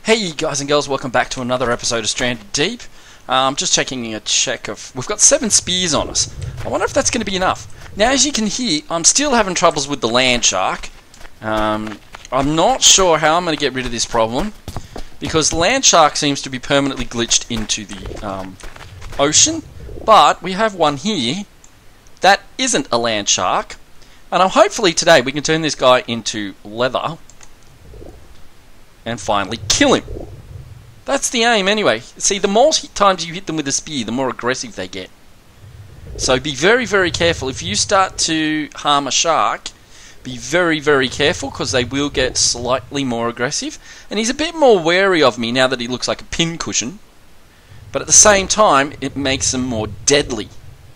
Hey guys and girls, welcome back to another episode of Stranded Deep. Just checking a check of... We've got 7 spears on us. I wonder if that's going to be enough. Now, as you can hear, I'm still having troubles with the Landshark. I'm not sure how I'm going to get rid of this problem, because the Landshark seems to be permanently glitched into the ocean. But we have one here that isn't a Landshark. And hopefully today we can turn this guy into leather and finally kill him. That's the aim anyway. See, the more times you hit them with a spear, the more aggressive they get. So be very, very careful. If you start to harm a shark, be very, very careful, because they will get slightly more aggressive. And he's a bit more wary of me now that he looks like a pincushion. But at the same time, it makes them more deadly.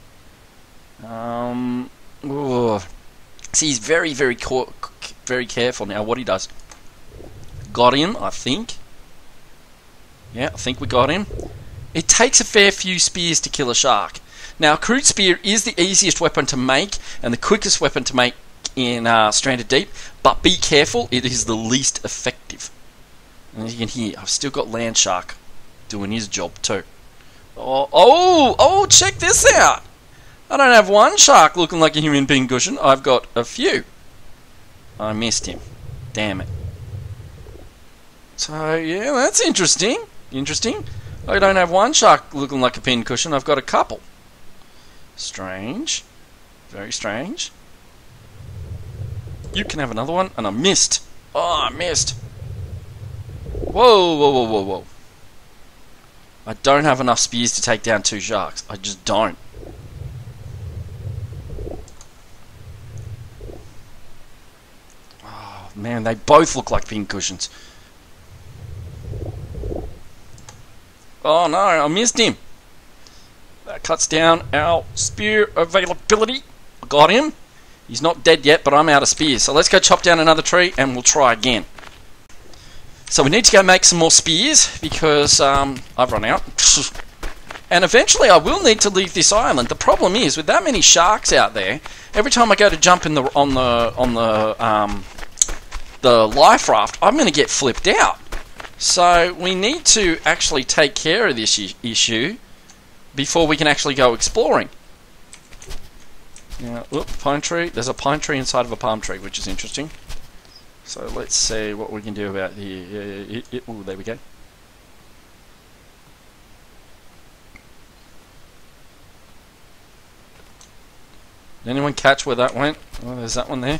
See, he's very, very careful now what he does. Got him, I think. Yeah, I think we got him. It takes a fair few spears to kill a shark. Now, a crude spear is the easiest weapon to make and the quickest weapon to make in Stranded Deep, but be careful, it is the least effective. And as you can hear, I've still got Landshark doing his job too. Oh, check this out! I don't have one shark looking like a human pincushion, I've got a few. I missed him. Damn it. So, yeah, that's interesting. I don't have one shark looking like a pincushion, I've got a couple. Strange. Very strange. You can have another one, and I missed. Oh, I missed. Whoa. I don't have enough spears to take down 2 sharks. I just don't. Oh, man, they both look like pincushions. Oh no, I missed him. That cuts down our spear availability. I got him. He's not dead yet, but I'm out of spears. So let's go chop down another tree and we'll try again. So we need to go make some more spears because I've run out. And eventually I will need to leave this island. The problem is, with that many sharks out there, every time I go to jump in on the life raft, I'm going to get flipped out. So we need to actually take care of this issue before we can actually go exploring. Now, pine tree. There's a pine tree inside of a palm tree, which is interesting. So let's see what we can do about here. Oh, there we go. Did anyone catch where that went? Oh, there's that one there.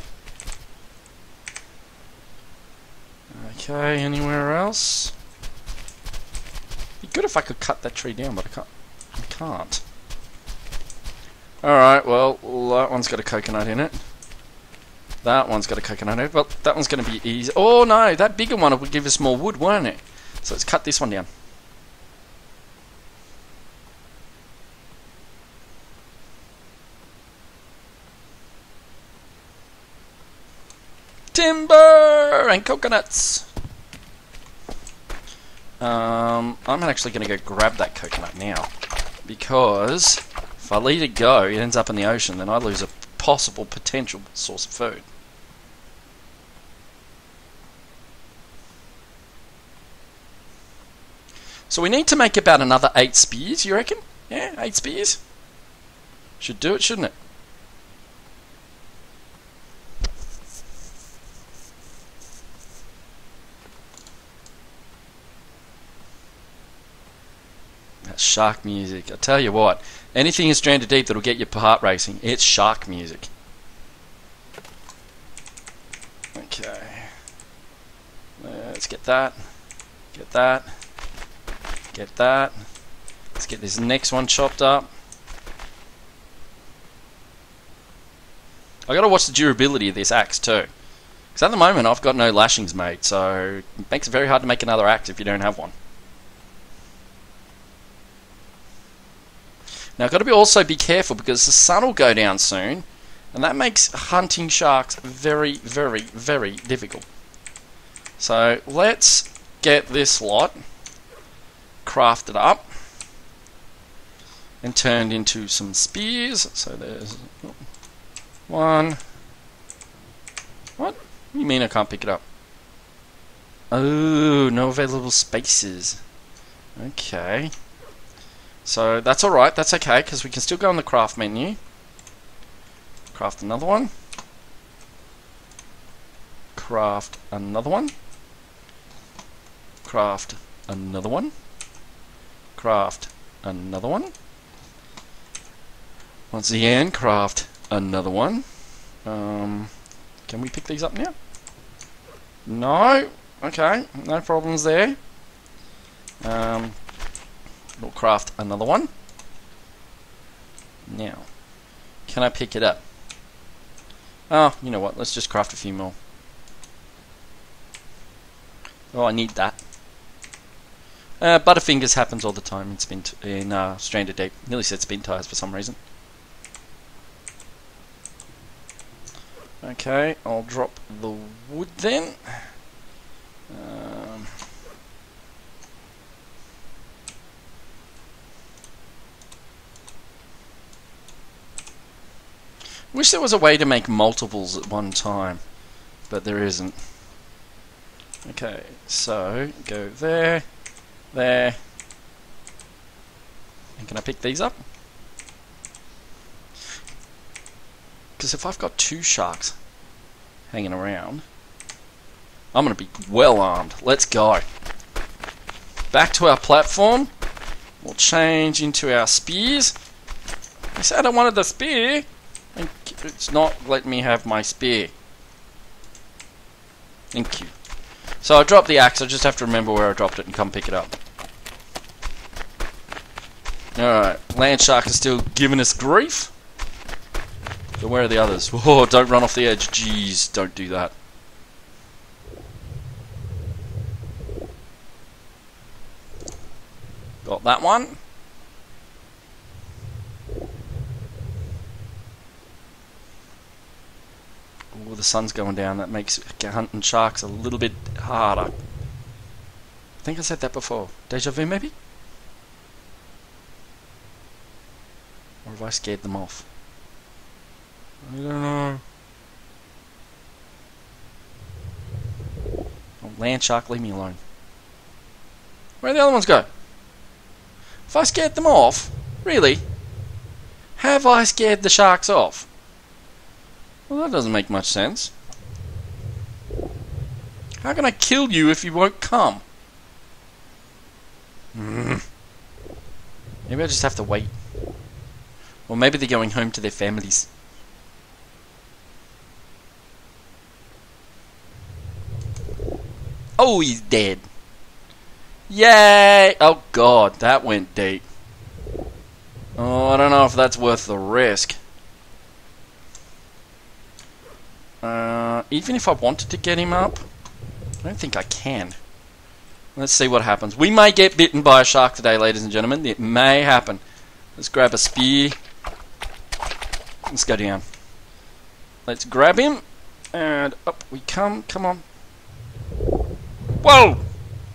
Okay, anywhere else? Be good if I could cut that tree down, but I can't. Alright, well, that one's got a coconut in it. That one's got a coconut in it, but that one's going to be easy. Oh no, that bigger one would give us more wood, won't it? So let's cut this one down. Timber and coconuts. I'm actually going to go grab that coconut now, because if I let it go, it ends up in the ocean, then I lose a possible potential source of food. So we need to make about another 8 spears, you reckon? Yeah, 8 spears. Should do it, shouldn't it? That's shark music. I tell you what, anything in Stranded Deep that'll get your heart racing, it's shark music. Okay. Let's get that. Get that. Get that. Let's get this next one chopped up. I gotta watch the durability of this axe too, because at the moment I've got no lashings made, so it makes it very hard to make another axe if you don't have one. Now, I've got to also be careful because the sun will go down soon, and that makes hunting sharks very, very, very difficult. So let's get this lot crafted up and turned into some spears. So there's one. What? What do you mean I can't pick it up? Oh, no available spaces. Okay. So that's alright, that's okay, because we can still go on the craft menu. Craft another one. Craft another one. Craft another one. Craft another one. Once again, craft another one. Can we pick these up now? No. Okay, no problems there. We'll craft another one. Now, can I pick it up? Oh, you know what? Let's just craft a few more. Oh, I need that. Butterfingers happens all the time in Stranded Deep. Nearly said spin tires for some reason. Okay, I'll drop the wood then. Wish there was a way to make multiples at one time, but there isn't. Okay, so go there, there. And can I pick these up? Because if I've got 2 sharks hanging around, I'm going to be well armed. Let's go. Back to our platform. We'll change into our spears. I said I wanted the spear. And it's not letting me have my spear. Thank you. So I dropped the axe. I just have to remember where I dropped it and come pick it up. Alright. Landshark is still giving us grief. But where are the others? Whoa, don't run off the edge. Jeez, don't do that. Got that one. Oh, the sun's going down. That makes hunting sharks a little bit harder. I think I said that before. Deja vu, maybe? Or have I scared them off? I don't know. Oh, Landshark, leave me alone. Where'd the other ones go? If I scared them off? Really? Have I scared the sharks off? Well, that doesn't make much sense. How can I kill you if you won't come? Maybe I just have to wait. Or maybe they're going home to their families. Oh, he's dead. Yay! Oh god, that went deep. Oh, I don't know if that's worth the risk. Even if I wanted to get him up, I don't think I can. Let's see what happens. We may get bitten by a shark today, ladies and gentlemen. It may happen. Let's grab a spear. Let's go down. Let's grab him. And up we come. Come on. Whoa!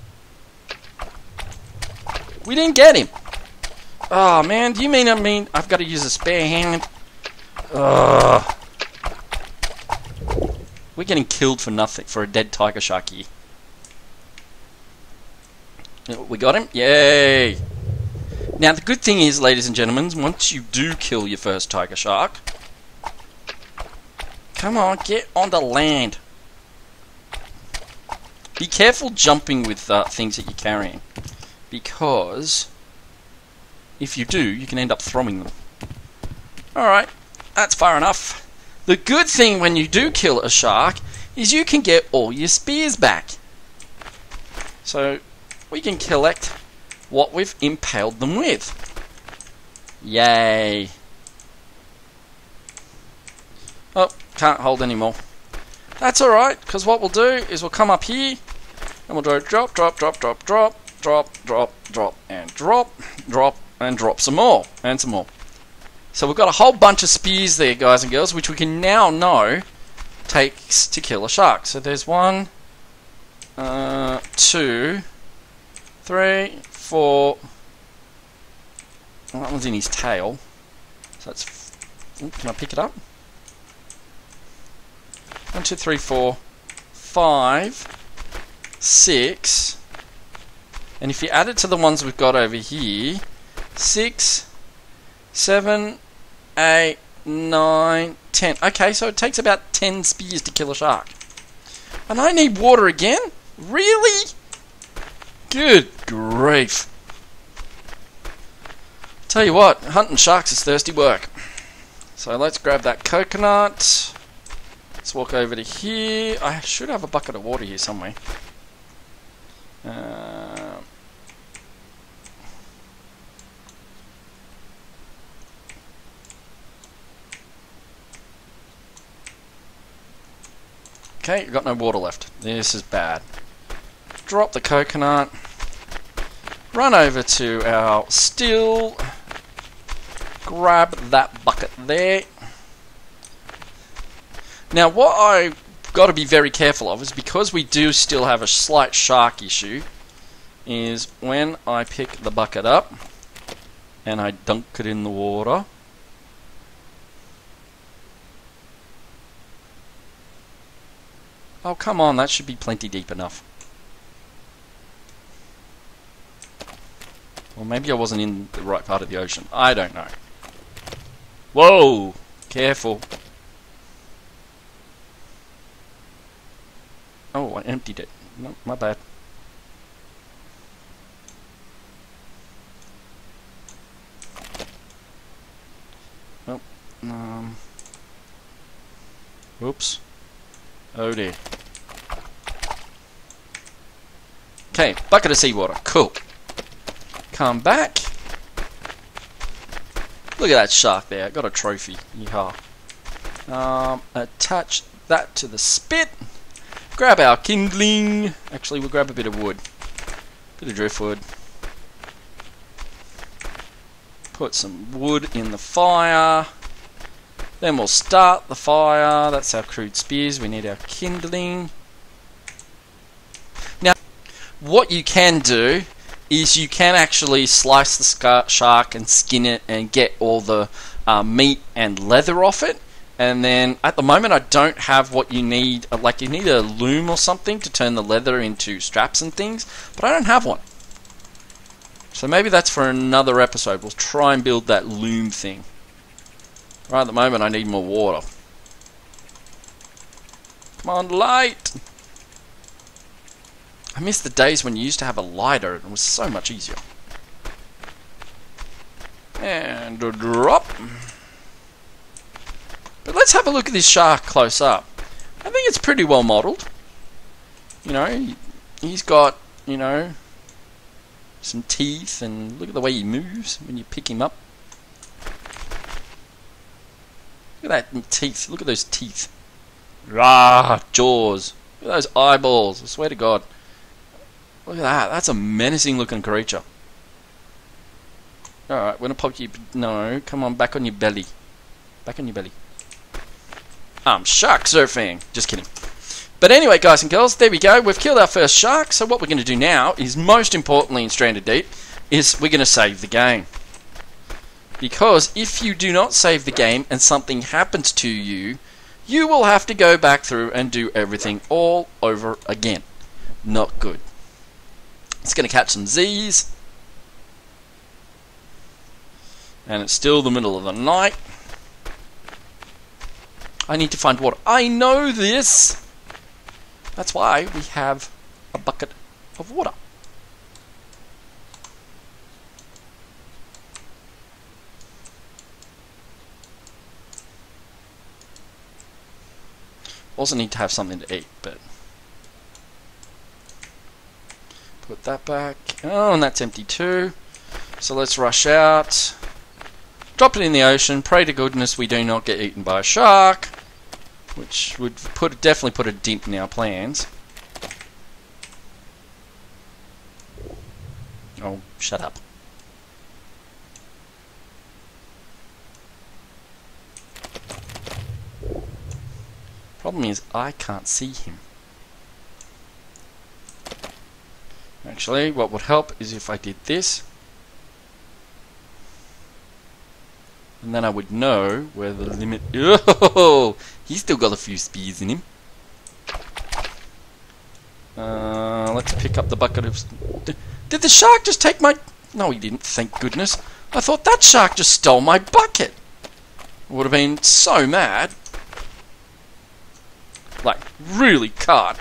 We didn't get him. Oh, man. Do you mean I've got to use a spare hand? Ugh. We're getting killed for nothing, for a dead tiger shark here. We got him? Yay! Now, the good thing is, ladies and gentlemen, once you do kill your first tiger shark, come on, get on the land. Be careful jumping with things that you're carrying, because if you do, you can end up throwing them. Alright, that's far enough. The good thing when you do kill a shark is you can get all your spears back. So we can collect what we've impaled them with. Yay. Oh, can't hold anymore. That's alright, because what we'll do is we'll come up here and we'll do drop, drop, drop, drop, drop, drop, drop, drop, and drop, drop, and drop some more, and some more. So we've got a whole bunch of spears there, guys and girls, which we can now know takes to kill a shark. So there's 1, 2, 3, 4. Well, that one's in his tail. So that's. Can I pick it up? 1, 2, 3, 4, 5. 6. And if you add it to the ones we've got over here, 6, 7, 8, 9, 10. Okay, so it takes about 10 spears to kill a shark. And I need water again? Really? Good grief. Tell you what, hunting sharks is thirsty work. So let's grab that coconut. Let's walk over to here. I should have a bucket of water here somewhere. Okay, got no water left. This is bad. Drop the coconut. Run over to our still. Grab that bucket there. Now what I've got to be very careful of is, because we do still have a slight shark issue, is when I pick the bucket up and I dunk it in the water. Oh, come on, that should be plenty deep enough. Or maybe I wasn't in the right part of the ocean. I don't know. Whoa! Careful. Oh, I emptied it. No, my bad. Oh, Oops. Oh dear. Okay, bucket of seawater. Cool. Come back. Look at that shark there. Got a trophy. Yeehaw. Attach that to the spit. Grab our kindling. Actually, we'll grab a bit of wood. Bit of driftwood. Put some wood in the fire. Then we'll start the fire. That's our crude spears. We need our kindling. Now, what you can do is you can actually slice the shark and skin it and get all the meat and leather off it. And then at the moment I don't have what you need. Like, you need a loom or something to turn the leather into straps and things, but I don't have one. So maybe that's for another episode. We'll try and build that loom thing. Right at the moment I need more water. Come on, light! I miss the days when you used to have a lighter and it was so much easier. And a drop. But let's have a look at this shark close up. I think it's pretty well modelled. You know, he's got, you know, some teeth, and look at the way he moves when you pick him up. Look at that teeth. Look at those teeth. Rah, jaws. Look at those eyeballs. I swear to God. Look at that. That's a menacing looking creature. Alright, we're going to pop you... No, come on, back on your belly. Back on your belly. Shark surfing. Just kidding. But anyway, guys and girls, there we go. We've killed our first shark. So what we're going to do now is, most importantly in Stranded Deep, is we're going to save the game. Because if you do not save the game and something happens to you, you will have to go back through and do everything all over again. Not good. It's going to catch some Z's. And it's still the middle of the night. I need to find water. I know this! That's why we have a bucket of water. Also need to have something to eat, but... Put that back. Oh, and that's empty too. So let's rush out. Drop it in the ocean. Pray to goodness we do not get eaten by a shark. Which would definitely put a dent in our plans. Oh, shut up. Problem is, I can't see him. Actually, what would help is if I did this. And then I would know where the limit... Oh! He's still got a few spears in him. Let's pick up the bucket of... Did the shark just take my... No, he didn't, thank goodness. I thought that shark just stole my bucket. Would have been so mad. Like, really cut.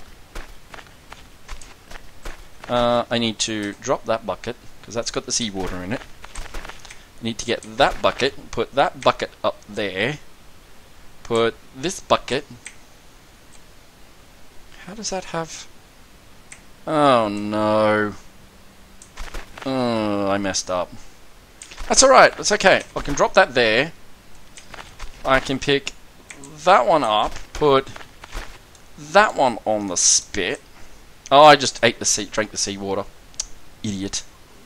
I need to drop that bucket, because that's got the seawater in it. I need to get that bucket, put that bucket up there. Put this bucket... How does that have... Oh no. Oh, I messed up. That's alright, that's okay. I can drop that there. I can pick that one up, put that one on the spit. Oh, I just ate the drank the seawater. Idiot.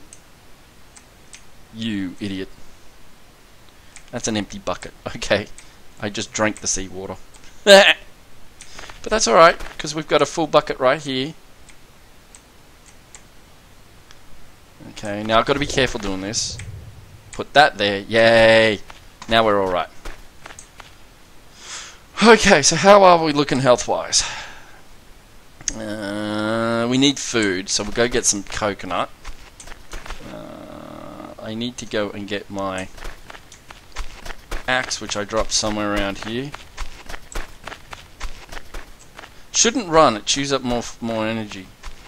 You idiot. That's an empty bucket. Okay. I just drank the seawater. But that's alright, because we've got a full bucket right here. Okay, now I've got to be careful doing this. Put that there. Yay! Now we're alright. Okay, so how are we looking health-wise? We need food, so we'll go get some coconut. I need to go and get my axe, which I dropped somewhere around here. Shouldn't run, it chews up more energy.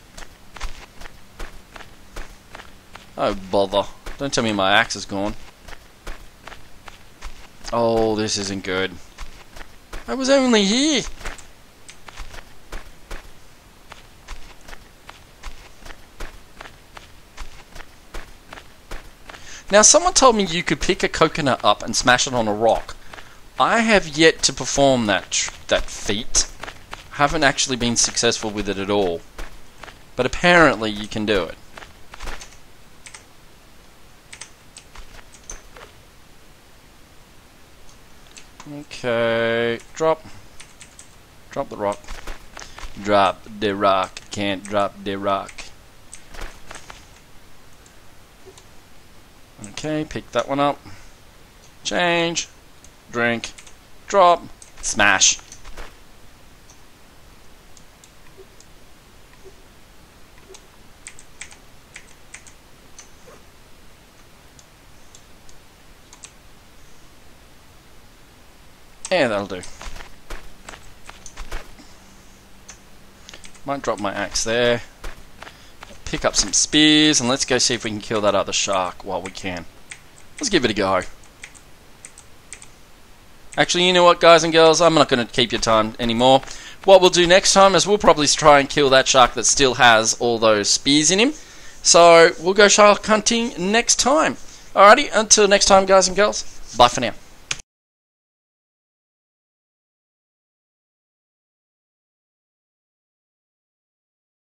Oh bother. Don't tell me my axe is gone. Oh, this isn't good. I was only here. Now someone told me you could pick a coconut up and smash it on a rock. I have yet to perform that feat. Haven't actually been successful with it at all. But apparently you can do it. Okay, drop the rock. Drop the rock, can't drop the rock. Okay, pick that one up. Change, drink, drop, smash. Yeah, that'll do. Might drop my axe there. Pick up some spears and let's go see if we can kill that other shark while we can. Let's give it a go. Actually, you know what, guys and girls? I'm not going to keep your time anymore. What we'll do next time is we'll probably try and kill that shark that still has all those spears in him. So we'll go shark hunting next time. Alrighty, until next time, guys and girls. Bye for now.